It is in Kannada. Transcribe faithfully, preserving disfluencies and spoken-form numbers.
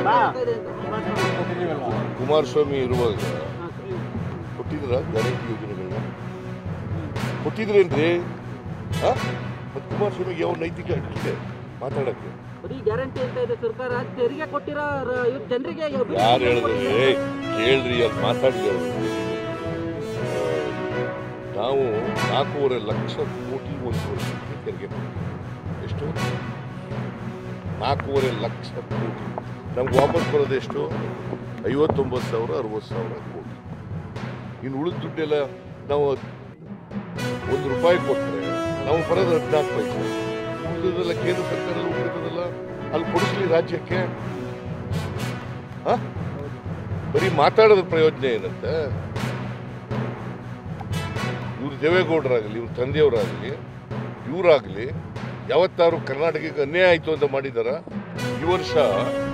ಕುಮಾರಸ್ವಾಮಿ ಇರುವಾಗ ಕೊಟ್ಟಿದ್ರ ಗ್ಯಾರಂಟಿ ಯೋಜನೆಗಳನ್ನ ಕೊಟ್ಟಿದ್ರೇನ್ರಿ? ಮತ್ತು ಕುಮಾರಸ್ವಾಮಿಗೆ ಯಾವ ನೈತಿಕ ಹಕ್ಕಿದೆ ಮಾತಾಡಕ್ಕೆ? ಗ್ಯಾರಂಟಿ ಅಂತ ಇದೆ ಸರ್ಕಾರ, ತೆರಿಗೆ ಕೊಟ್ಟಿರೋ ಜನರಿಗೆ ಯಾರು ಹೇಳಿದ್ರಿ? ಕೇಳ್ರಿ, ಅದು ಮಾತಾಡಿದೆ ಅವರು. ನಾವು ನಾಲ್ಕೂವರೆ ಲಕ್ಷ ಕೋಟಿ ಒಂದು ವರ್ಷಕ್ಕೆ ತೆರಿಗೆ ಕೊಡ್ತೀವಿ. ಎಷ್ಟು? ನಾಲ್ಕೂವರೆ ಲಕ್ಷ ಕೋಟಿ. ನಮ್ಗೆ ವಾಪಸ್ ಬರೋದು ಎಷ್ಟು? ಐವತ್ತೊಂಬತ್ತು ಸಾವಿರ ಅರವತ್ತು ಸಾವಿರ ಕೋಟಿ. ಇನ್ನು ಉಳಿದ ದುಡ್ಡೆಲ್ಲ ನಾವು ಒಂದು ರೂಪಾಯಿ ಕೊಟ್ಟರೆ ನಾವು ಬರೋದು ಹದಿನಾಲ್ಕು ಪೈಸೆ. ಉಳಿದದೆಲ್ಲ ಕೇಂದ್ರ ಸರ್ಕಾರದ ಉಳಿದದಲ್ಲ ಅಲ್ಲಿ ಕೊಡಿಸ್ಲಿ ರಾಜ್ಯಕ್ಕೆ. ಬರೀ ಮಾತಾಡೋದ್ರ ಪ್ರಯೋಜನ ಏನಂತೆ? ಇವ್ರು ದೇವೇಗೌಡರಾಗಲಿ, ಇವ್ರ ತಂದೆಯವರಾಗಲಿ, ಇವರಾಗಲಿ ಯಾವತ್ತಾರು ಕರ್ನಾಟಕಕ್ಕೆ ಅನ್ಯಾಯ ಆಯಿತು ಅಂತ ಮಾಡಿದಾರ? ಈ ವರ್ಷ